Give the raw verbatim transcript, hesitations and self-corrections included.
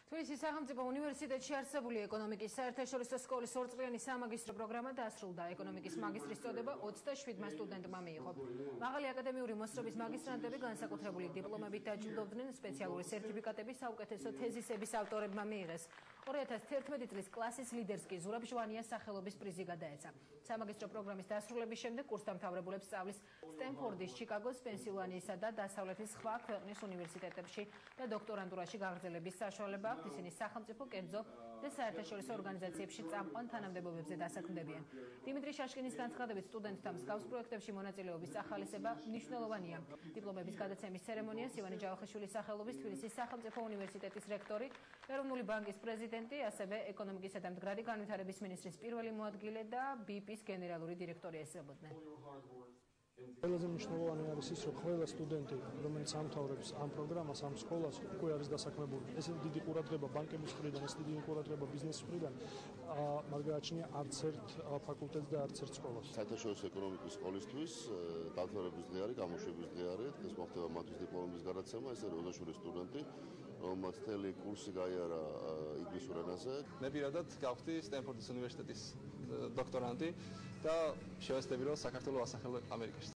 თბილისის სახელმწიფო უნივერსიტეტში არსებული ეკონომიკის საერთაშორისო სკოლის ორწლიანი სამაგისტრო პროგრამა დასრულდა. ეკონომიკის მაგისტრის წოდება ოცდაშვიდმა სტუდენტმა მიიღო. მაღალი აკადემიური მოსწრობის მაგისტრანტები განსაკუთრებული დიპლომებით დაჯილდოვდნენ, სპეციალური სერტიფიკატები საუკეთესო თეზისების ავტორებმა მიიღეს. ორი ათას თერთმეტი წლის კლასის ლიდერს კი ზურაბ ჟვანიას სახელობის პრიზი გადაეცა. სამაგისტრო პროგრამის დასრულების შემდეგ კურსდამთავრებულებს სწავლის სტენფორდის, ჩიკაგოს, პენსილვანიისა და დასავლეთის სხვა ქვეყნის უნივერსიტეტებში და დოქტორანტურაში გაგრძელების საშუალება. ისინი სახელმწიფო, კერძო და საერთაშორისო ორგანიზაციებში წამყვან თანამდებობებზე დასაქმდებიან. დიმიტრი შაშკინის განცხადებით, სტუდენტთა მსგავს პროექტებში მონაწილეობის ახალისება მნიშვნელოვანია. დიპლომების გადაცემის ცერემონიას ივანე ჯავახიშვილის სახელობის თბილისის სახელმწიფო უნივერსიტეტის რექტორი, ეროვნული ბანკის პრეზიდენტი, ასევე ეკონომიკისა და მდგრადი განვითარების მინისტრის პირველი მოადგილე და ბიპის გენერალური დირექტორი ესწრებოდნენ. ყველაზე მნიშვნელოვანი არის ის, რომ ყველა სტუდენტი, რომელიც ამთავრებს ამ პროგრამას, ამ სკოლას, უკვე არის დასაქმებული. ესეთი დიდი ყურადღება ბანკების მხრიდან, ესეთი დიდი ყურადღება ბიზნესის მხრიდან არ გააჩნია არც ერთ ფაკულტეტს და არც ერთ სკოლას. საერთაშორისო ეკონომიკის სკოლისთვის დამთავრების დღე არის, გამოშვების დღე არის, დღეს მოხდება მათთვის დიპლომების გადაცემა, ეს არის ოცდაშვიდი სტუდენტი, რომელმაც მთელი კურსი გაიარა ინგლისურ ენაზე. მე პირადად გავხდი სტენფორდის უნივერსიტეტის დოქტორანტი და შევეცდები, რომ საქართველოს ასახელო ამერიკაში.